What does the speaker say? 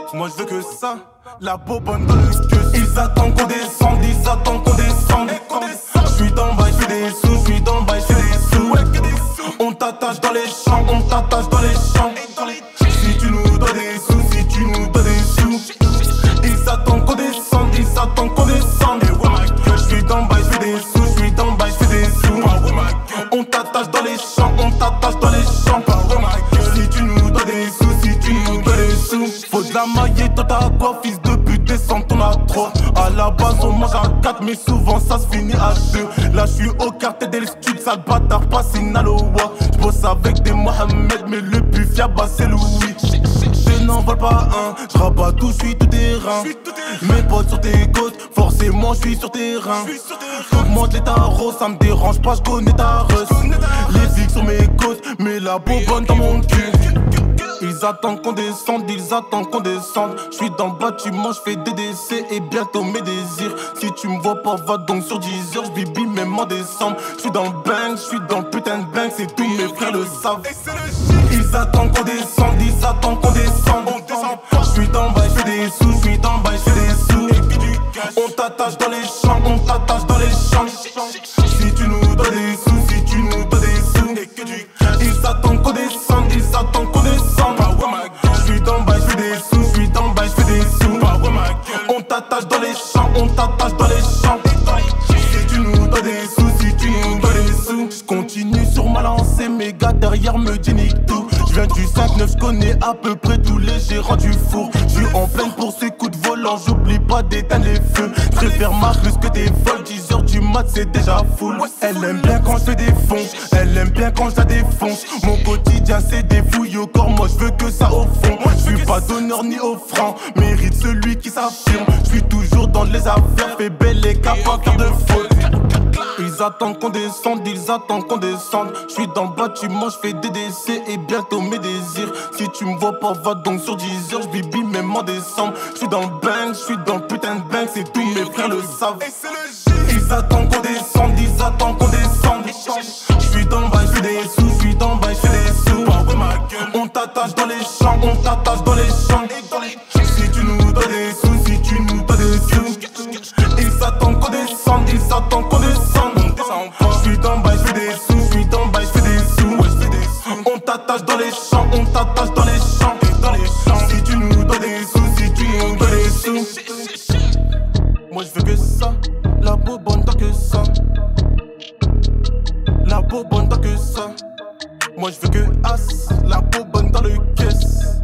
Moi je veux que ça, la bobonne dans le queue. Ils attendent qu'on descende, ils attendent qu'on descende. J'suis dans le bail, j'fais des sous, j'suis dans le bail, j'fais des sous. On t'attache dans les champs, on t'attache dans les champs. Si tu nous dois des sous, si tu nous dois des sous. Ils attendent qu'on descende, ils attendent qu'on descende. J'suis dans le bail, j'fais des sous, j'suis dans le bail, j'fais des sous. On t'attache dans les champs, on t'attache dans les champs. Si tu nous dois des sous, si tu nous dois des sous. Faut de la maillette, toi t'as quoi, fils de pute, descends, t'en as trop. À la base on mange à 4, mais souvent ça se finit à 2. Là j'suis au quartier des studs, sale bâtard, pas Sinaloa. J'bosse avec des Mohamed, mais le plus fiable c'est Louis. Je n'en vole pas un, j'rabats tout, j'suis tout terrain. Mes potes sur tes côtes, forcément j'suis sur terrain. Augmente les tarots, ça me dérange pas, j'connais ta russe. Les flics sur mes côtes, mais la bobonne dans mon cul. Ils attendent qu'on descende, ils attendent qu'on descende. J'suis dans le bâtiment, j'fais des décès et bientôt mes désirs. Si tu me vois pas, va donc sur 10 heures, j'bibi même en décembre. J'suis dans le bang, j'suis dans le putain de bang, c'est tous mes frères le savent. Ils attendent qu'on descende, ils attendent qu'on descende. J'suis dans le bail, j'fais des sous, j'suis dans le bail, j'fais des sous. On t'attache dans les champs, on t'attache dans les champs. Si tu nous dois des sous, si tu nous dois des sous. Ils attendent qu'on descende, ils attendent qu'on descende. J'suis dans le bail, j'fais des sous, j'suis dans le bail, j'fais des sous. On t'attache dans les champs, on t'attache dans les champs. Si tu nous dois des sous, si tu nous dois des sous. J'continue sur ma lancée, mes gars derrière me déniquent tout. J'viens du 5-9, j'connais à peu près tous les gérants du four. J'suis en pleine pour ces coups de volant, j'oublie pas d'éteindre les feux. J'préfère ma plus que tes vols, 10h du mat c'est déjà full. Elle aime bien quand j'fais des fonds, elle aime bien quand j'la défonce. Mon quotidien c'est des fouilles au corps, moi j'veux que ça au fond. J'suis pas donneur ni offrant, mérite celui qui s'affirme. J'suis toujours dans les affaires, fais belle et capable de faire de faute. Ils attendent qu'on descende, ils attendent qu'on descende. J'suis dans le bâtiment, j'fais des décès et bientôt mes désirs. Si tu me vois pas, va donc sur 10 heures, j'bibi même en décembre. J'suis dans le bang, j'suis dans le putain de bang, c'est tous mes frères le savent. Ils attendent qu'on descende, ils attendent qu'on descende. J'suis dans le bail, j'fais des sous, j'suis dans le bail, j'fais des sous. On t'attache dans les champs, on t'attache dans les champs. Si tu nous dois des sous, si tu nous dois des sous. Ils attendent qu'on descende, ils attendent qu'on descende. J'suis dans le bail, j'fais des sous, j'suis dans le bail, j'fais des sous. On t'attache dans les champs, on t'attache dans les champs. Si tu nous dois des sous, si tu nous dois des sous. Moi j'veux que ça, la bobonne tant que ça. La bobonne tant que ça. Moi j'veux que as, la bobonne dans le caisse.